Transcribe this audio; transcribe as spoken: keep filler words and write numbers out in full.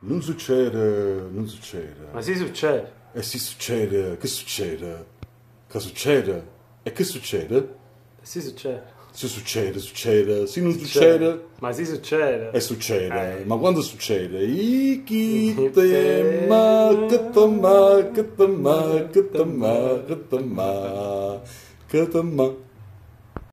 Non succede, non succede. Ma sì succede. E si succede, che succede? Che succede? E che succede? Sì succede. Se succede, succede. Se non Succede. succede, Ma sì succede. e succede. Eh. Ma quando succede? I chi te ma, che te ma, che te ma, che te ma, che te ma, che te ma.